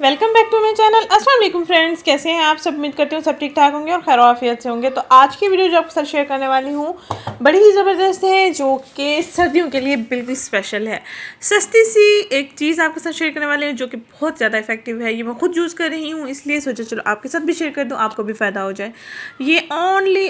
Welcome back to my channel. अस्सलाम वालेकुम friends, कैसे हैं आप सब। उम्मीद करती हूँ सब ठीक ठाक होंगे और खैर आफियत से होंगे। तो आज की वीडियो जो आपके साथ शेयर करने वाली हूँ बड़ी ही ज़बरदस्त है, जो कि सर्दियों के लिए बिल्कुल स्पेशल है। सस्ती सी एक चीज़ आपके साथ शेयर करने वाली हूँ जो कि बहुत ज़्यादा इफेक्टिव है। ये मैं खुद यूज़ कर रही हूँ, इसलिए सोचा चलो आपके साथ भी शेयर कर दूँ, आपको भी फ़ायदा हो जाए। ये ओनली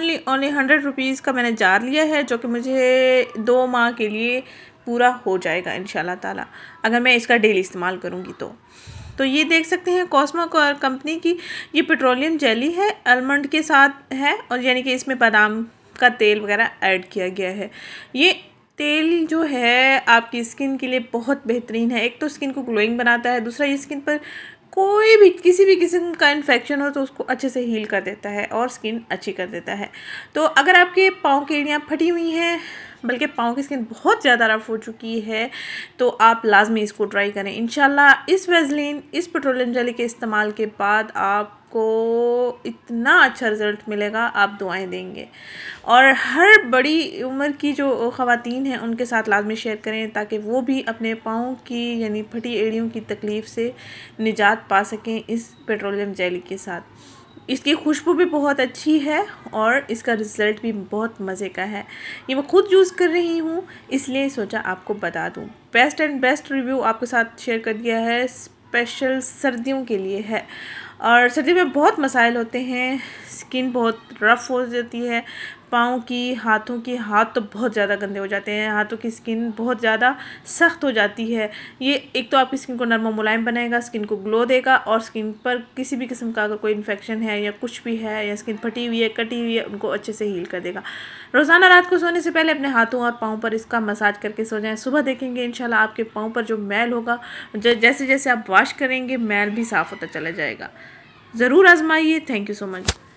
100 रुपीज़ का मैंने जार लिया है, जो कि मुझे 2 माह के लिए पूरा हो जाएगा इंशाल्लाह ताला, अगर मैं इसका डेली इस्तेमाल करूँगी तो ये देख सकते हैं कॉस्मो कंपनी की ये पेट्रोलियम जेली है, आलमंड के साथ है और यानी कि इसमें बादाम का तेल वगैरह ऐड किया गया है। ये तेल जो है आपकी स्किन के लिए बहुत बेहतरीन है। एक तो स्किन को ग्लोइंग बनाता है, दूसरा ये स्किन पर कोई भी किसी भी किस्म का इन्फेक्शन हो तो उसको अच्छे से हील कर देता है और स्किन अच्छी कर देता है। तो अगर आपके पाँव की एड़ियाँ फटी हुई हैं, बल्कि पाँव की स्किन बहुत ज़्यादा रफ हो चुकी है, तो आप लाजमी इसको ट्राई करें। इंशाल्लाह इस वैसलीन, इस पेट्रोलियम जेली के इस्तेमाल के बाद आपको इतना अच्छा रिज़ल्ट मिलेगा, आप दुआएं देंगे। और हर बड़ी उम्र की जो ख़वातीन हैं उनके साथ लाजमी शेयर करें, ताकि वो भी अपने पाँव की यानी फटी एड़ियों की तकलीफ़ से निजात पा सकें इस पेट्रोलियम जेली के साथ। इसकी खुशबू भी बहुत अच्छी है और इसका रिज़ल्ट भी बहुत मज़े का है। ये मैं खुद यूज़ कर रही हूँ, इसलिए सोचा आपको बता दूँ। बेस्ट रिव्यू आपके साथ शेयर कर दिया है, स्पेशल सर्दियों के लिए है। और सर्दियों में बहुत मसाइल होते हैं, स्किन बहुत रफ़ हो जाती है, पाँव की, हाथों की, हाथ तो बहुत ज़्यादा गंदे हो जाते हैं, हाथों की स्किन बहुत ज़्यादा सख्त हो जाती है। ये एक तो आपकी स्किन को नरम और मुलायम बनाएगा, स्किन को ग्लो देगा और स्किन पर किसी भी किस्म का अगर कोई इन्फेक्शन है या कुछ भी है या स्किन फटी हुई है, कटी हुई है, उनको अच्छे से हील कर देगा। रोज़ाना रात को सोने से पहले अपने हाथों और पाँव पर इसका मसाज करके सो जाएँ। सुबह देखेंगे इंशाल्लाह आपके पाँव पर जो मैल होगा, जैसे जैसे आप वॉश करेंगे मैल भी साफ़ होता चला जाएगा। ज़रूर आजमाइए। Thank you so much.